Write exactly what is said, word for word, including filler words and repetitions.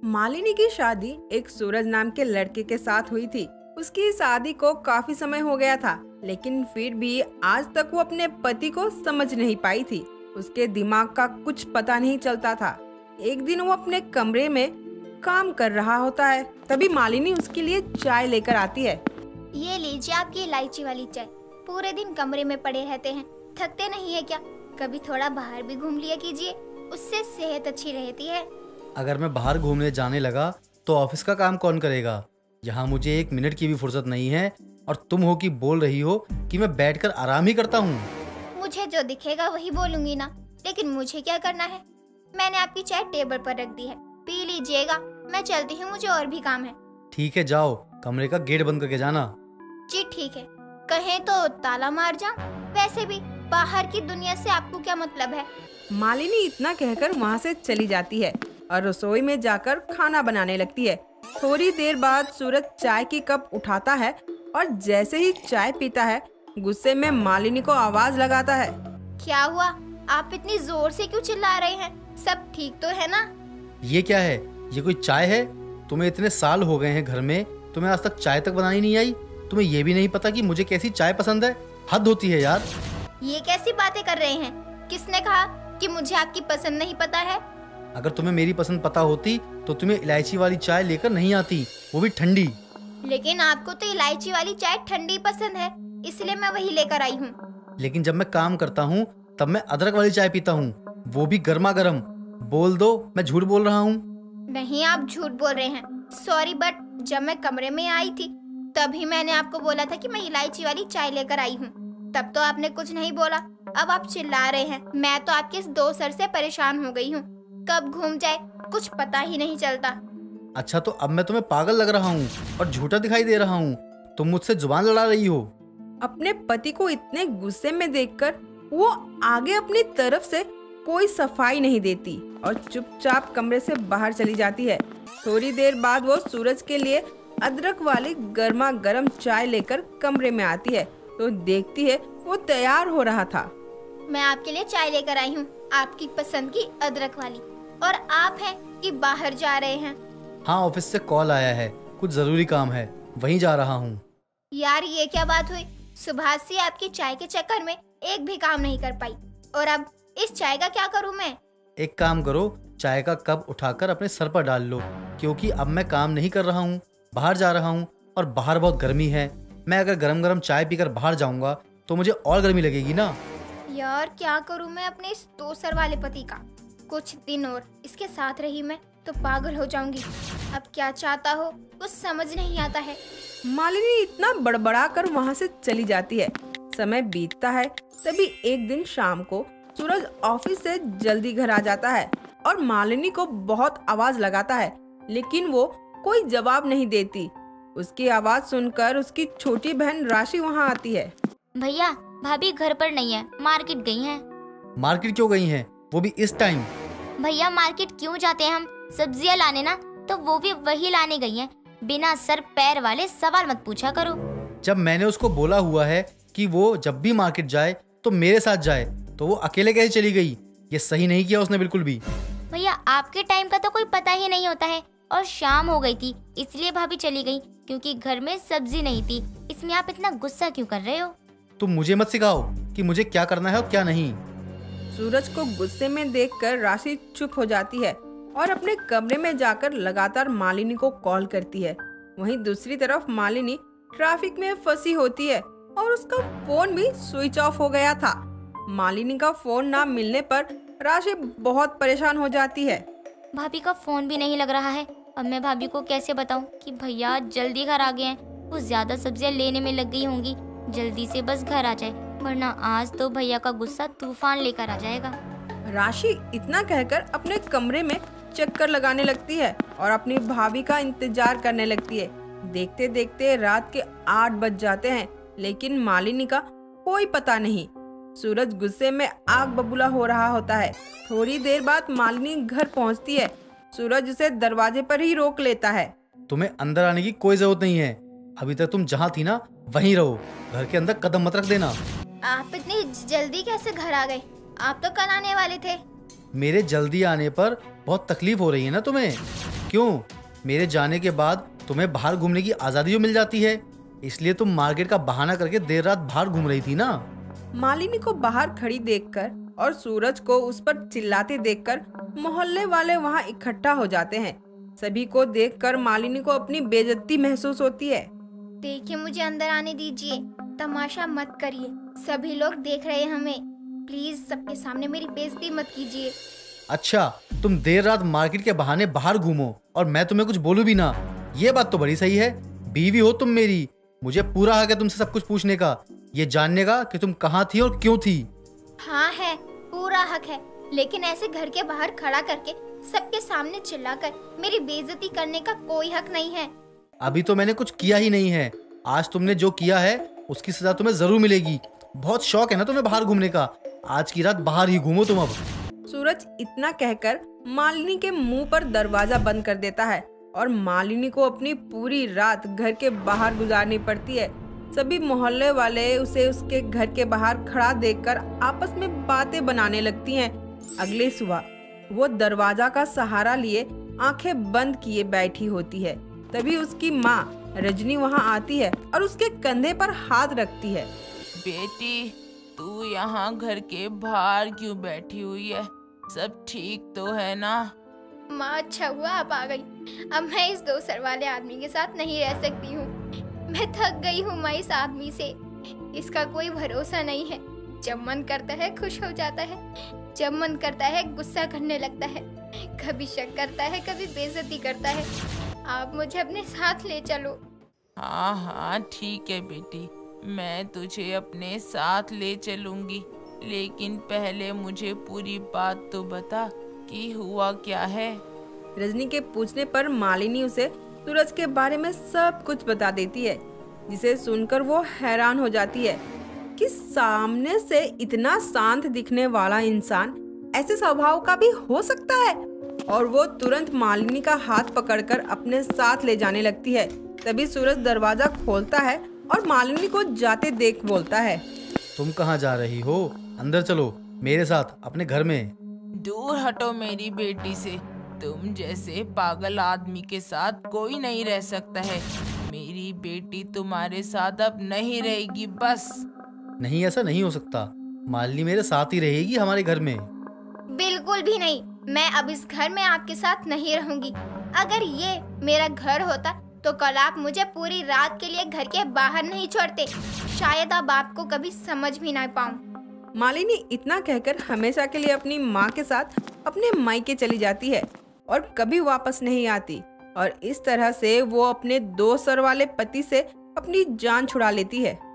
मालिनी की शादी एक सूरज नाम के लड़के के साथ हुई थी। उसकी शादी को काफी समय हो गया था, लेकिन फिर भी आज तक वो अपने पति को समझ नहीं पाई थी। उसके दिमाग का कुछ पता नहीं चलता था। एक दिन वो अपने कमरे में काम कर रहा होता है, तभी मालिनी उसके लिए चाय लेकर आती है। ये लीजिए आपकी इलायची वाली चाय। पूरे दिन कमरे में पड़े रहते हैं, थकते नहीं है क्या? कभी थोड़ा बाहर भी घूम लिया कीजिए, उससे सेहत अच्छी रहती है। अगर मैं बाहर घूमने जाने लगा तो ऑफिस का काम कौन करेगा? यहाँ मुझे एक मिनट की भी फुर्सत नहीं है और तुम हो कि बोल रही हो कि मैं बैठकर आराम ही करता हूँ। मुझे जो दिखेगा वही बोलूंगी ना, लेकिन मुझे क्या करना है? मैंने आपकी चाय टेबल पर रख दी है, पी लीजिएगा। मैं चलती हूँ, मुझे और भी काम है। ठीक है, जाओ, कमरे का गेट बंद करके जाना। जी ठीक है, कहें तो ताला मार जाऊं? वैसे भी बाहर की दुनिया से आपको क्या मतलब है? मालिनी इतना कहकर वहाँ से चली जाती है और रसोई में जाकर खाना बनाने लगती है। थोड़ी देर बाद सूरज चाय की कप उठाता है और जैसे ही चाय पीता है, गुस्से में मालिनी को आवाज लगाता है। क्या हुआ? आप इतनी जोर से क्यों चिल्ला रहे हैं? सब ठीक तो है ना? ये क्या है? ये कोई चाय है? तुम्हें इतने साल हो गए हैं घर में, तुम्हें आज तक चाय तक बनानी नहीं आई? तुम्हें ये भी नहीं पता कि मुझे कैसी चाय पसंद है? हद होती है यार। ये कैसी बातें कर रहे हैं? किसने कहा कि मुझे आपकी पसंद नहीं पता है? अगर तुम्हें मेरी पसंद पता होती तो तुम्हें इलायची वाली चाय लेकर नहीं आती, वो भी ठंडी। लेकिन आपको तो इलायची वाली चाय ठंडी पसंद है, इसलिए मैं वही लेकर आई हूँ। लेकिन जब मैं काम करता हूँ तब मैं अदरक वाली चाय पीता हूँ, वो भी गर्मा गर्म। बोल दो मैं झूठ बोल रहा हूँ? नहीं, आप झूठ बोल रहे हैं। सॉरी, बट जब मैं कमरे में आई थी तभी मैंने आपको बोला था कि मैं इलायची वाली चाय लेकर आई हूँ। तब तो आपने कुछ नहीं बोला। अब आप चिल्ला रहे हैं। मैं तो आपके इस दो सर से परेशान हो गई हूँ। कब घूम जाए कुछ पता ही नहीं चलता। अच्छा, तो अब मैं तुम्हें पागल लग रहा हूँ और झूठा दिखाई दे रहा हूँ? तुम मुझसे जुबान लड़ा रही हो। अपने पति को इतने गुस्से में देखकर वो आगे अपनी तरफ से कोई सफाई नहीं देती और चुपचाप कमरे से बाहर चली जाती है। थोड़ी देर बाद वो सूरज के लिए अदरक वाली गर्मा गर्म चाय लेकर कमरे में आती है तो देखती है वो तैयार हो रहा था। मैं आपके लिए चाय लेकर आई हूँ, आपकी पसंद की अदरक वाली। और आप हैं कि बाहर जा रहे हैं? हाँ, ऑफिस से कॉल आया है, कुछ जरूरी काम है, वहीं जा रहा हूँ। यार ये क्या बात हुई? सुबह से आपकी चाय के चक्कर में एक भी काम नहीं कर पाई, और अब इस चाय का क्या करूँ मैं? एक काम करो, चाय का कप उठाकर अपने सर पर डाल लो, क्योंकि अब मैं काम नहीं कर रहा हूँ, बाहर जा रहा हूँ और बाहर बहुत गर्मी है। मैं अगर गरम गरम चाय पीकर बाहर जाऊंगा तो मुझे और गर्मी लगेगी ना। यार क्या करूँ मैं अपने इस दो सर वाले पति का? कुछ दिन और इसके साथ रही मैं तो पागल हो जाऊंगी। अब क्या चाहता हो कुछ समझ नहीं आता है। मालिनी इतना बड़बड़ा कर वहाँ से चली जाती है। समय बीतता है, तभी एक दिन शाम को सूरज ऑफिस से जल्दी घर आ जाता है और मालिनी को बहुत आवाज लगाता है, लेकिन वो कोई जवाब नहीं देती। उसकी आवाज सुनकर उसकी छोटी बहन राशि वहाँ आती है। भैया, भाभी घर पर नहीं है, मार्केट गई हैं। मार्केट क्यों गई हैं? वो भी इस टाइम? भैया मार्केट क्यों जाते हैं हम? सब्जियां लाने ना, तो वो भी वही लाने गई हैं। बिना सर पैर वाले सवाल मत पूछा करो। जब मैंने उसको बोला हुआ है कि वो जब भी मार्केट जाए तो मेरे साथ जाए, तो वो अकेले कैसे चली गई? ये सही नहीं किया उसने बिल्कुल भी। भैया आपके टाइम का तो कोई पता ही नहीं होता है, और शाम हो गई थी इसलिए भाभी चली गई, क्योंकि घर में सब्जी नहीं थी। इसमें आप इतना गुस्सा क्यों कर रहे हो? तुम मुझे मत सिखाओ कि मुझे क्या करना है और क्या नहीं। सूरज को गुस्से में देखकर राशि चुप हो जाती है और अपने कमरे में जाकर लगातार मालिनी को कॉल करती है। वहीं दूसरी तरफ मालिनी ट्रैफिक में फंसी होती है और उसका फोन भी स्विच ऑफ हो गया था। मालिनी का फोन ना मिलने पर राशि बहुत परेशान हो जाती है। भाभी का फोन भी नहीं लग रहा है। अब मैं भाभी को कैसे बताऊं कि भैया जल्दी घर आ गए हैं? वो ज्यादा सब्जियां लेने में लग गई होंगी, जल्दी से बस घर आ जाए, वरना आज तो भैया का गुस्सा तूफान लेकर आ जाएगा। राशि इतना कहकर अपने कमरे में चक्कर लगाने लगती है और अपनी भाभी का इंतजार करने लगती है। देखते देखते रात के आठ बज जाते हैं, लेकिन मालिनी का कोई पता नहीं। सूरज गुस्से में आग बबूला हो रहा होता है। थोड़ी देर बाद मालिनी घर पहुंचती है। सूरज उसे दरवाजे पर ही रोक लेता है। तुम्हें अंदर आने की कोई जरूरत नहीं है, अभी तक तुम जहाँ थी ना वहीं रहो, घर के अंदर कदम मत रख देना। आप इतनी जल्दी कैसे घर आ गए? आप तो कल आने वाले थे। मेरे जल्दी आने पर बहुत तकलीफ हो रही है ना तुम्हें? क्यों? मेरे जाने के बाद तुम्हें बाहर घूमने की आज़ादी जो मिल जाती है, इसलिए तुम मार्केट का बहाना करके देर रात बाहर घूम रही थी ना। मालिनी को बाहर खड़ी देखकर और सूरज को उस पर चिल्लाते देखकर मोहल्ले वाले वहाँ इकट्ठा हो जाते हैं। सभी को देखकर मालिनी को अपनी बेइज्जती महसूस होती है। देखिए, मुझे अंदर आने दीजिए, तमाशा मत करिए, सभी लोग देख रहे हैं हमें, प्लीज सबके सामने मेरी बेइज्जती मत कीजिए। अच्छा, तुम देर रात मार्केट के बहाने बाहर घूमो और मैं तुम्हें कुछ बोलूं भी ना, ये बात तो बड़ी सही है। बीवी हो तुम मेरी, मुझे पूरा हक है तुमसे सब कुछ पूछने का, ये जानने का कि तुम कहाँ थी और क्यों थी। हाँ है, पूरा हक है, लेकिन ऐसे घर के बाहर खड़ा करके सबके सामने चिल्लाकर मेरी बेइज्जती करने का कोई हक नहीं है। अभी तो मैंने कुछ किया ही नहीं है, आज तुमने जो किया है उसकी सजा तुम्हें जरूर मिलेगी। बहुत शौक है ना तुम्हें बाहर घूमने का, आज की रात बाहर ही घूमो तुम अब। सूरज इतना कहकर मालिनी के मुंह पर दरवाजा बंद कर देता है और मालिनी को अपनी पूरी रात घर के बाहर गुजारनी पड़ती है। सभी मोहल्ले वाले उसे उसके घर के बाहर खड़ा देखकर आपस में बातें बनाने लगती हैं। अगली सुबह वो दरवाजा का सहारा लिए आंखें बंद किए बैठी होती है। तभी उसकी माँ रजनी वहाँ आती है और उसके कंधे पर हाथ रखती है। बेटी, तू यहाँ घर के बाहर क्यों बैठी हुई है? सब ठीक तो है ना? माँ, अच्छा हुआ आप आ गई, अब मैं इस दो सर वाले आदमी के साथ नहीं रह सकती हूँ। मैं थक गई हूँ माँ इस आदमी से, इसका कोई भरोसा नहीं है। जब मन करता है खुश हो जाता है, जब मन करता है गुस्सा करने लगता है, कभी शक करता है, कभी बेइज्जती करता है। आप मुझे अपने साथ ले चलो। हाँ हाँ ठीक है बेटी, मैं तुझे अपने साथ ले चलूंगी, लेकिन पहले मुझे पूरी बात तो बता कि हुआ क्या है। रजनी के पूछने पर मालिनी उसे सूरज के बारे में सब कुछ बता देती है, जिसे सुनकर वो हैरान हो जाती है कि सामने से इतना शांत दिखने वाला इंसान ऐसे स्वभाव का भी हो सकता है। और वो तुरंत मालिनी का हाथ पकड़कर अपने साथ ले जाने लगती है। तभी सूरज दरवाजा खोलता है और मालिनी को जाते देख बोलता है, तुम कहाँ जा रही हो? अंदर चलो मेरे साथ अपने घर में। दूर हटो मेरी बेटी से, तुम जैसे पागल आदमी के साथ कोई नहीं रह सकता है। मेरी बेटी तुम्हारे साथ अब नहीं रहेगी बस। नहीं, ऐसा नहीं हो सकता, मालिनी मेरे साथ ही रहेगी हमारे घर में। बिल्कुल भी नहीं, मैं अब इस घर में आपके साथ नहीं रहूंगी। अगर ये मेरा घर होता तो कल आप मुझे पूरी रात के लिए घर के बाहर नहीं छोड़ते। शायद अब आपको कभी समझ भी ना पाऊं। मालिनी इतना कहकर हमेशा के लिए अपनी माँ के साथ अपने मायके चली जाती है और कभी वापस नहीं आती। और इस तरह से वो अपने दो सर वाले पति से अपनी जान छुड़ा लेती है।